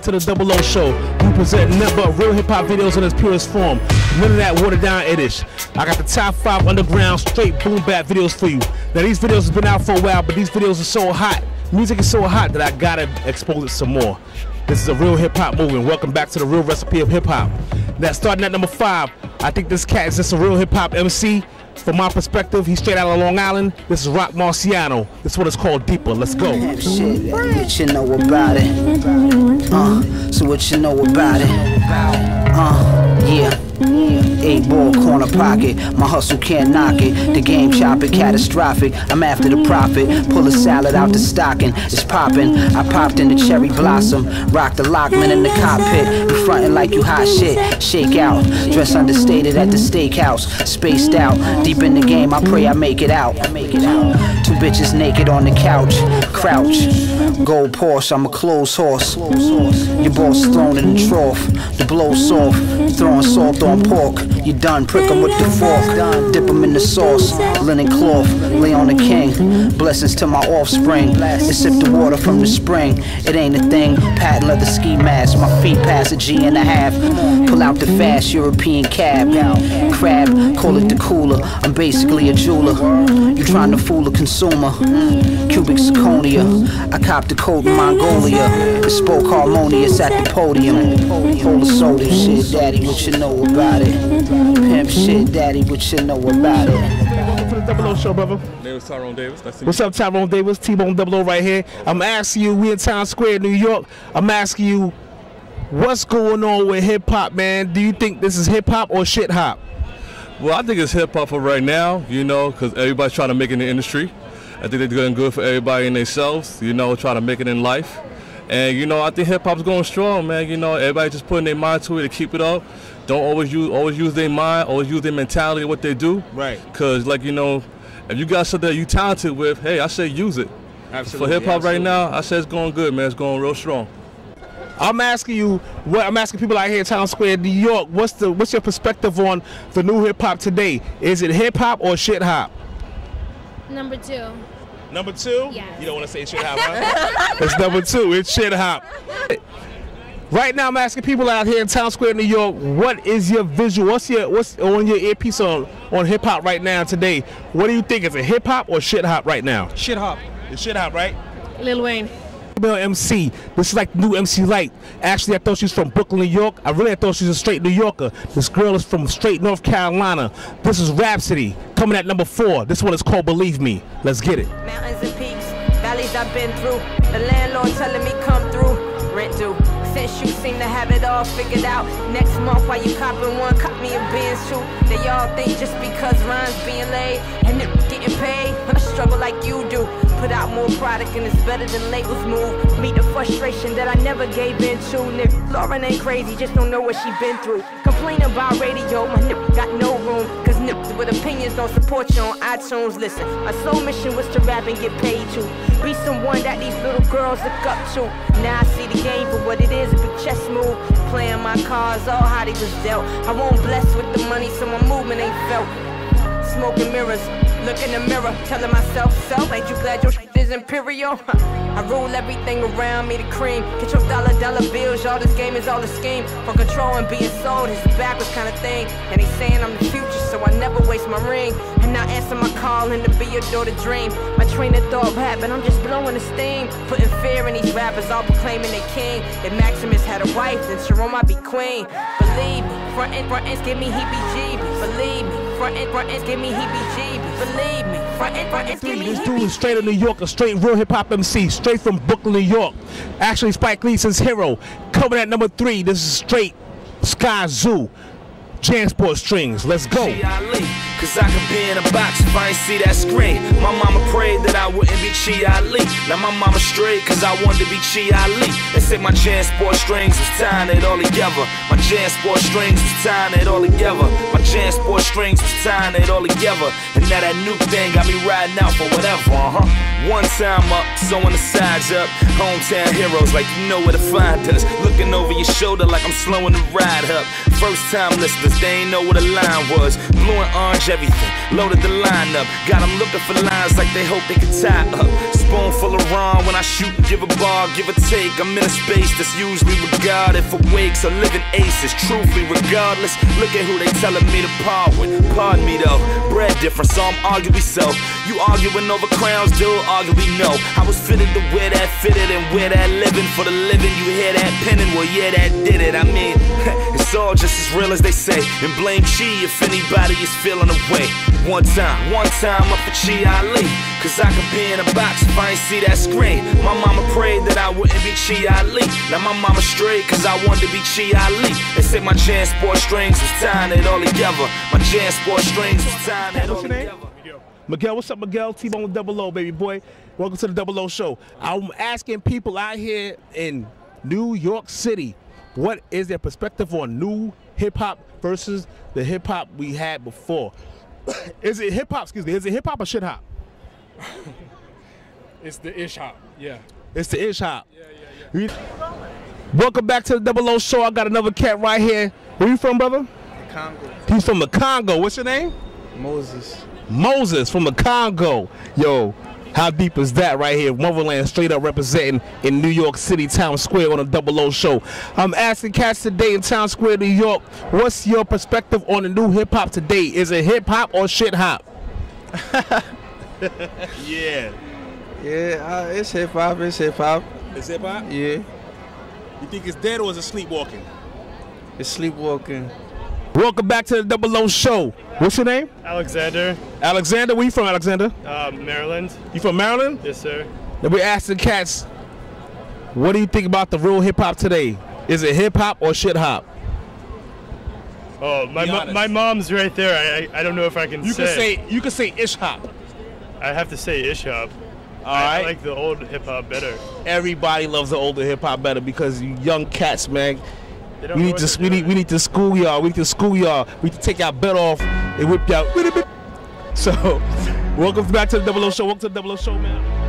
welcome to the Double O Show. We present nothing but real hip-hop videos in its purest form. None of that watered-down idish. I got the top 5 underground straight boom-bap videos for you. Now these videos have been out for a while, but these videos are so hot. Music is so hot that I gotta expose it some more. This is a real hip-hop movement. Welcome back to the real recipe of hip-hop. Now starting at number 5, I think this cat is just a real hip-hop MC. From my perspective, he's straight out of Long Island. This is Rock Marciano. This is what it's called, Deeper. Let's go. Shit, what you know about it? So what you know about it? Yeah. 8-ball corner pocket, my hustle can't knock it. The game chopping, catastrophic. I'm after the profit. Pull a salad out the stocking, it's popping. I popped in the cherry blossom, rock the Lockman in the cockpit. You frontin' like you hot shit, shake out. Dress understated at the steakhouse, spaced out. Deep in the game, I pray I make it out. 2 bitches naked on the couch, crouch. Gold Porsche, I'm a clothes horse. Your boss thrown in the trough, the blow soft. Throwing salt on pork, you done, prick 'em with the fork. Dip 'em in the sauce, linen cloth, lay on the king. Blessings to my offspring, and sip the water from the spring. It ain't a thing, patent leather ski mask. My feet pass a G1/2. Pull out the fast European cab. Crab, call it the cooler, I'm basically a jeweler. You trying to fool a consumer. Cubic zirconia, I copped the coat in Mongolia. It spoke harmonious at the podium. Hold the soda shit, daddy, what you know about it? Pimp shit, daddy, what you know about it? Welcome to the Double O Show, brother. My name is Tyrone Davis. Nice to meet you. What's up, Tyrone Davis? T-Bone Double O right here. I'm asking you, we in Times Square, New York. I'm asking you, what's going on with hip-hop, man? Do you think this is hip-hop or shit-hop? Well, I think it's hip-hop for right now, you know, because everybody's trying to make it in the industry. I think they're doing good for everybody in themselves, you know, trying to make it in life. And, you know, I think hip-hop's going strong, man. You know, everybody just putting their mind to it to keep it up. Don't always use their mind, always use their mentality of what they do. Right. Because, like, you know, if you got something that you talented with, hey, I say use it. Absolutely. For hip-hop right now, I say it's going good, man. It's going real strong. I'm asking you, I'm asking people out here in Times Square, New York, what's your perspective on the new hip-hop today? Is it hip-hop or shit-hop? Number 2. Number 2? Yes. You don't want to say shit-hop, huh? It's number 2, it's shit-hop. Right now, I'm asking people out here in Times Square, New York, what is your visual? What's on your earpiece on hip hop right now today? What do you think? Is it hip hop or shit hop right now? Shit hop. It's shit hop, right? Lil Wayne. Female MC. This is like the new MC Light. Actually, I thought she was from Brooklyn, New York. I thought she was a straight New Yorker. This girl is from straight North Carolina. This is Rhapsody coming at number 4. This one is called Believe Me. Let's get it. Mountains and peaks, valleys I've been through. The landlord telling me come through. Rent due. Since you seem to have it all figured out. Next month while you copping one, cop me a Benz too. They all think just because rhymes being laid and it getting paid, I struggle like you do. Put out more product and it's better than labels move. Meet the frustration that I never gave in to. Nigga, Lauren ain't crazy, just don't know what she been through. Complain about radio, my nigga got no room. Cause niggas with opinions don't support you on iTunes. Listen, my sole mission was to rap and get paid to. Be someone that these little girls look up to. Now I see the game for what it is, a big chess move. Playing my cards, all how they was dealt. I won't bless with the money, so my movement ain't felt. Smoking mirrors, look in the mirror, telling myself, self, ain't you glad your shit is imperial? I rule everything around me, the cream. Get your dollar bills, y'all, this game is all a scheme. For control and being sold, it's a backwards kind of thing. And they saying I'm the future, so I never waste my ring. And I answer my call and to be your daughter dream. My train of thought rapping, I'm just blowing the steam. Putting fear in these rappers, all proclaiming they king. If Maximus had a wife, then Jerome I'd be queen. Believe me, front ends give me heebie-jeebies. Believe me, front ends give me heebie-jeebies. Believe me, front ends give me This dude is straight out of New York, a straight real hip-hop MC, straight from Brooklyn, New York. Actually, Spike Lee says Hero. Coming at number 3, this is straight Sky Zoo. Jansport Strings, let's go. Cause I could be in a box if I ain't see that screen. My mama prayed that I wouldn't be Chi Ali. Now my mama straight cause I wanted to be Chi Ali. They say my Jansport Strings was tying it all together. My Jansport strings was tying it all together. My Jansport strings was tying it all together. And now that new thing got me riding out for whatever, One time up, sewing the sides up. Hometown heroes, like you know where to find us. Looking over your shoulder like I'm slowing the ride up. First time listeners, they ain't know what a line was. Blue and orange everything, loaded the lineup. Got them looking for lines like they hope they can tie up. Spoonful of rum when I shoot and give a bar, give or take. I'm in a space that's usually regarded for wakes or living aces. Truthfully, regardless, look at who they telling me to par with. Pardon me though, bread different, so I'm arguably so. You arguing over crowns, dude, arguably no. I was fitted to wear that fitted and wear that living for the living. You hear that penning, well yeah, that did it. I mean, it's all just as real as they say. And blame Chi if anybody is feeling away. One time up for Chi Ali. Cause I could be in a box if I ain't see that screen. My mama prayed that I wouldn't be Chi Ali. Now my mama straight cause I wanted to be Chi Ali. They say my Jansport strings was tying it all together. My Jansport strings was tying it all together. Miguel, what's up, Miguel? T-Bone with Double O, baby boy. Welcome to the Double O Show. I'm asking people out here in New York City, what is their perspective on new hip-hop versus the hip-hop we had before? Is it hip-hop, excuse me, is it hip-hop or shit-hop? It's the ish-hop, yeah. It's the ish-hop. Yeah. Welcome back to the Double O Show. I got another cat right here. Where you from, brother? Congo. He's from the Congo. What's your name? Moses. Moses from the Congo. Yo, how deep is that right here? Motherland straight up representing in New York City, Times Square on a Double O Show. I'm asking cats today in Times Square, New York, what's your perspective on the new hip hop today? Is it hip hop or shit hop? Yeah. Yeah, it's hip hop. It's hip hop. It's hip hop? Yeah. You think it's dead or is it sleepwalking? It's sleepwalking. Welcome back to the Double O Show. What's your name? Alexander. Alexander, where you from, Alexander? Maryland. You from Maryland? Yes, sir. Then we asked the cats, what do you think about the real hip hop today? Is it hip hop or shit hop? Oh, my mom's right there. I don't know if I can say. You can say ish hop. I have to say ish hop. I like the old hip hop better. Everybody loves the older hip hop better because you young cats, man. We need to school y'all. We need to school y'all. We need to take y'all belt off and whip y'all. So, welcome back to the Double O Show. Welcome to the Double O Show, man.